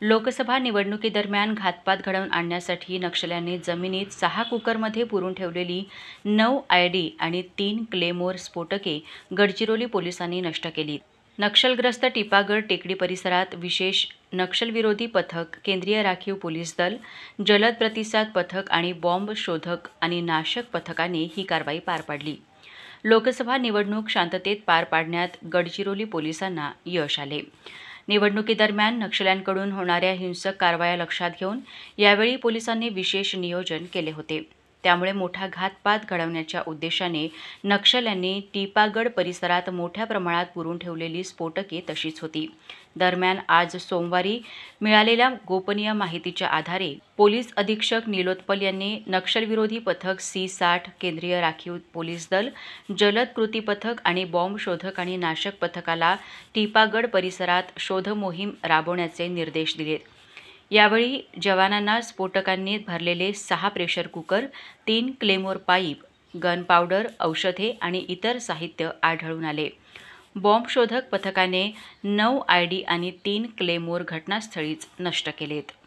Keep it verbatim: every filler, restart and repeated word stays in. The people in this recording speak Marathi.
लोकसभा निवडणुकीदरम्यान घातपात घडवून आणण्यासाठी नक्षल्यांनी जमिनीत सहा कुकरमध्ये पुरून ठेवलेली नऊ आयडी आणि तीन क्लेमोर स्फोटके गडचिरोली पोलिसांनी नष्ट केली. नक्षलग्रस्त टिपागड टेकडी परिसरात विशेष नक्षलविरोधी पथक, केंद्रीय राखीव पोलीस दल, जलद प्रतिसाद पथक आणि बॉम्ब शोधक आणि नाशक पथकाने ही कारवाई पार पाडली. लोकसभा निवडणूक शांततेत पार पाडण्यात गडचिरोली पोलिसांना यश आले. निवडणुकीदरम्यान नक्षल्यांकडून होणाऱ्या हिंसक कारवाया लक्षात घेऊन यावेळी पोलिसांनी विशेष नियोजन केले होते. त्यामुळे मोठा घातपात घडवण्याच्या उद्देशाने नक्षल्यांनी टिपागड परिसरात मोठ्या प्रमाणात पुरून ठेवलेली स्फोटके तशीच होती. दरम्यान आज सोमवारी मिळालेल्या गोपनीय माहितीच्या आधारे पोलीस अधीक्षक निलोत्पल यांनी नक्षलविरोधी पथक सी साठ, केंद्रीय राखीव पोलीस दल, जलद कृती पथक आणि बॉम्ब शोधक आणि नाशक पथकाला टिपागड परिसरात शोधमोहीम राबवण्याचे निर्देश दिलेत. यावेळी जवानांना स्फोटकांनी भरलेले सहा प्रेशर कुकर, तीन क्लेमोर पाईप, गन पावडर, औषधे आणि इतर साहित्य आढळून आले. बॉम्ब शोधक पथकाने नऊ आयडी आणि तीन क्लेमोर घटनास्थळीच नष्ट केलेत.